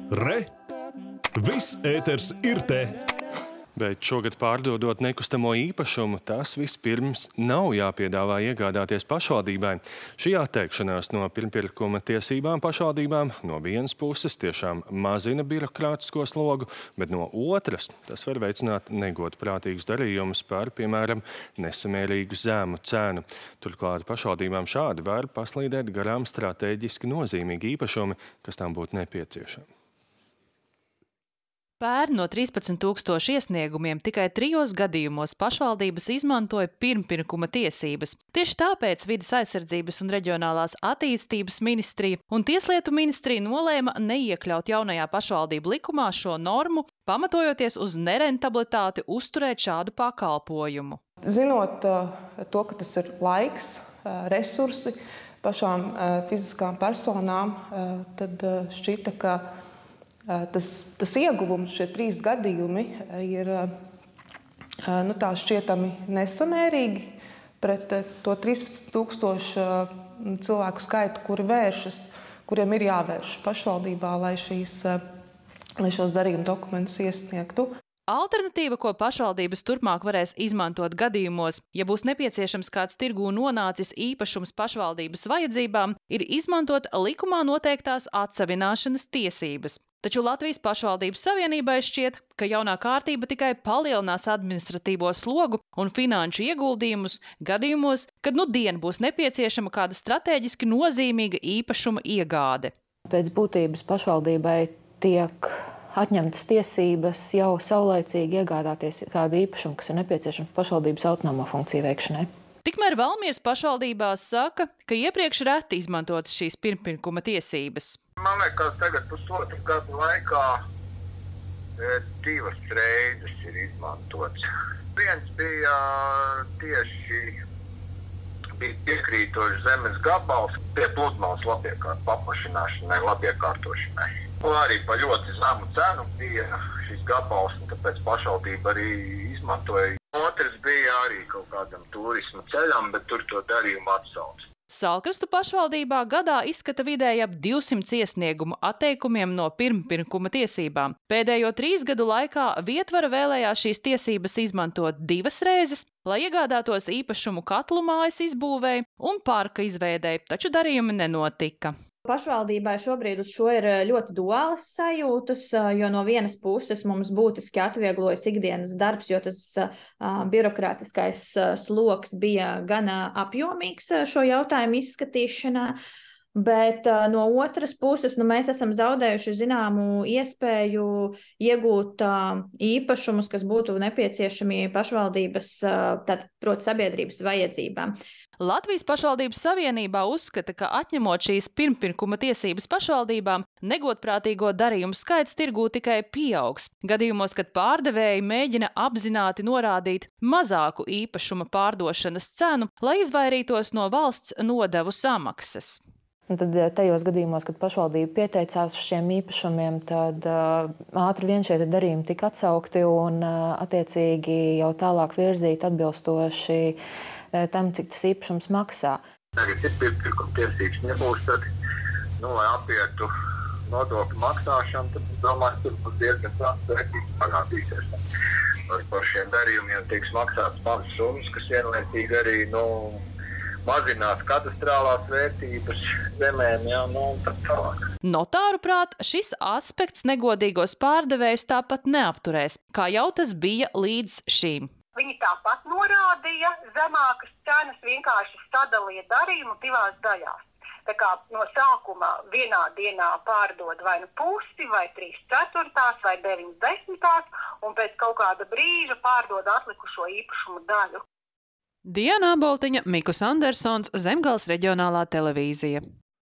Re! Viss ēters ir te! Bet šogad pārdodot nekustamo īpašumu, tas vispirms nav jāpiedāvā iegādāties pašvaldībai. Šī atteikšanās no pirmpirkuma tiesībām pašvaldībām no vienas puses tiešām mazina birokrātisko slogu, bet no otras tas var veicināt negodprātīgus darījumus par, piemēram, nesamērīgu zemu cenu. Turklāt pašvaldībām šādi var paslīdēt garām stratēģiski nozīmīgi īpašumi, kas tām būtu nepieciešami. Pērn no 13 000 iesniegumiem tikai 3 gadījumos pašvaldības izmantoja pirmpirkuma tiesības. Tieši tāpēc Vides aizsardzības un reģionālās attīstības ministrija un Tieslietu ministrija nolēma neiekļaut jaunajā pašvaldību likumā šo normu, pamatojoties uz nerentabilitāti uzturēt šādu pakalpojumu. Zinot to, ka tas ir laiks, resursi pašām fiziskām personām, tad šķita, ka tas ieguvums, šie 3 gadījumi, ir šķietami nesamērīgi pret to 13 000 cilvēku skaitu, kuri vēršas, kuriem ir jāvēršas pašvaldībā, lai šos darījuma dokumentus iesniegtu. Alternatīva, ko pašvaldības turpmāk varēs izmantot gadījumos, ja būs nepieciešams kāds tirgū nonācis īpašums pašvaldības vajadzībām, ir izmantot likumā noteiktās atsavināšanas tiesības. Taču Latvijas pašvaldības savienībai šķiet, ka jaunā kārtība tikai palielinās administratīvo slogu un finanšu ieguldījumus gadījumos, kad nudien būs nepieciešama kāda strateģiski nozīmīga īpašuma iegāde. Pēc būtības pašvaldībai tiek atņemtas tiesības jau saulaicīgi iegādāties kādu īpašumu, kas ir nepieciešams pašvaldības autonomo funkciju veikšanai. Tikmēr Valmieras pašvaldībā saka, ka iepriekš reti izmantotas šīs pirmpirkuma tiesības. Man liekas, tagad pusotru gadu laikā 2 reizes ir izmantots. Viens bija tieši piekrītošs zemes gabals pie pludmales paplašināšanai, labiekārtošanai. Un arī pa ļoti zemu cenu bija šis gabals, un tāpēc pašvaldība arī izmantoja. Otrs bija arī kaut kādam turisma ceļam, bet tur to darījumu atsauc. Salkrastu pašvaldībā gadā izskata vidēji ap 200 iesniegumu atteikumiem no pirmpirkuma tiesībām. Pēdējo 3 gadu laikā Vietvara vēlējās šīs tiesības izmantot 2 reizes, lai iegādātos īpašumu katlu mājas izbūvēi un parka izveidei, taču darījumi nenotika. Pašvaldībai šobrīd uz šo ir ļoti duālas sajūtas, jo no vienas puses mums būtiski atvieglojas ikdienas darbs, jo tas birokrātiskais sloks bija gan apjomīgs šo jautājumu izskatīšanā, bet no otras puses mēs esam zaudējuši zināmu iespēju iegūt īpašumus, kas būtu nepieciešami pašvaldības, proti sabiedrības vajadzībām. Latvijas pašvaldības savienībā uzskata, ka atņemot šīs pirmpirkuma tiesības pašvaldībām, negodprātīgo darījumu skaits tirgū tikai pieaugs. Gadījumos, kad pārdevēji mēģina apzināti norādīt mazāku īpašuma pārdošanas cenu, lai izvairītos no valsts nodevu samaksas. Un tad tajos gadījumos, kad pašvaldība pieteicās uz šiem īpašumiem, tad ātri vien šie darījumi tika atsaukti un attiecīgi jau tālāk virzīt atbilstoši tam, cik tas īpašums maksā. Tagad ir pirmpirkuma tiesības nebūs, tad, lai apietu nodokļu maksāšanu, tad, domāju, tur būs diezgan tāds vērtības parādīsies. Par šiem darījumiem tiks maksāts mazas summas, kas vienlaicīgi arī, mazinās katastrālās vērtības zemēm, un tā tālāk. Notāru prāt, šis aspekts negodīgos pārdevējus tāpat neapturēs, kā jau tas bija līdz šīm. Viņi tāpat norādīja zemākas cenas, vienkārši sadalīja darījumu 2 daļās. Tā kā no sākuma vienā dienā pārdod vai pusi, vai 3/4, vai 9/10, un pēc kaut kāda brīža pārdod atlikušo īpašumu daļu. Diana Boltiņa, Mikus Andersons, Zemgales reģionālā televīzija.